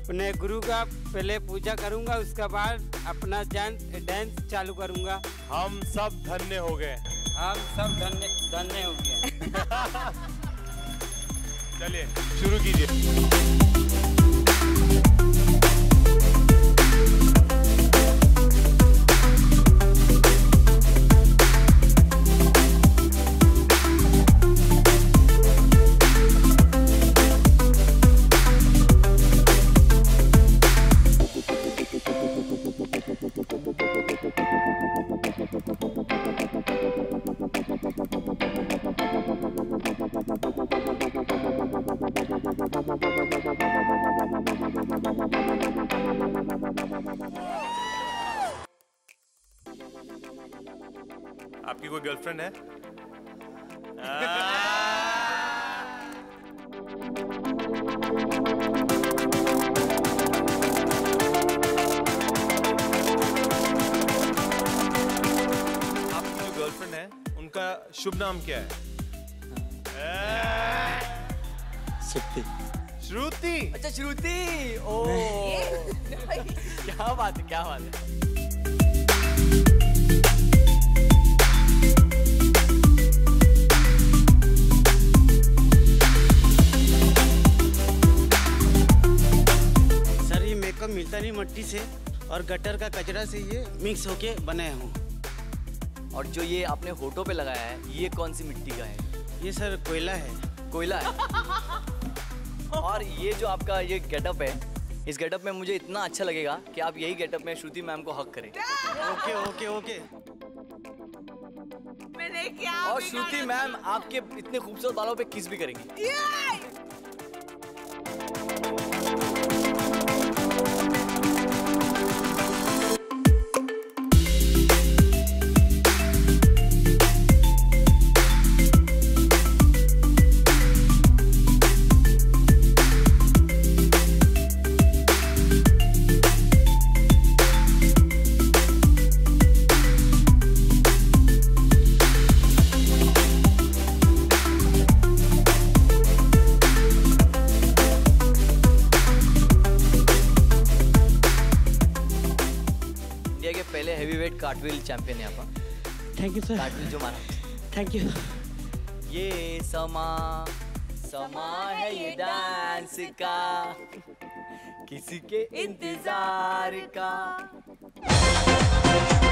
अपने गुरु का पहले पूजा करूंगा, उसके बाद अपना डांस चालू करूंगा। हम सब धन्य हो गए। हम सब धन्य हो गए। चलिए शुरू कीजिए। आपकी कोई गर्लफ्रेंड है? आपकी जो गर्लफ्रेंड है उनका शुभ नाम क्या है? श्रुति। श्रुति? अच्छा श्रुति। ओ क्या बात है, क्या बात है। मिलता नहीं मट्टी से और गटर का कचरा से ये मिक्स होके बनाया हूँ। और जो ये आपने होठों पे लगाया है ये कौन सी मिट्टी का है? ये सर कोयला है। कोयला है। और ये जो आपका ये गेटअप है, इस गेटअप में मुझे इतना अच्छा लगेगा कि आप यही गेटअप में श्रुति मैम को हक करें। Okay okay okay. मैंने क्या? और श्रुति मैम आपके इतने खूबसूरत बालों पे किस भी करेंगी। पहले हेवीवेट कार्टविल चैंपियन है आप। Thank you sir. कार्टविल जो मारा। Thank you. ये समा है ये डांस का, किसी के इंतजार का।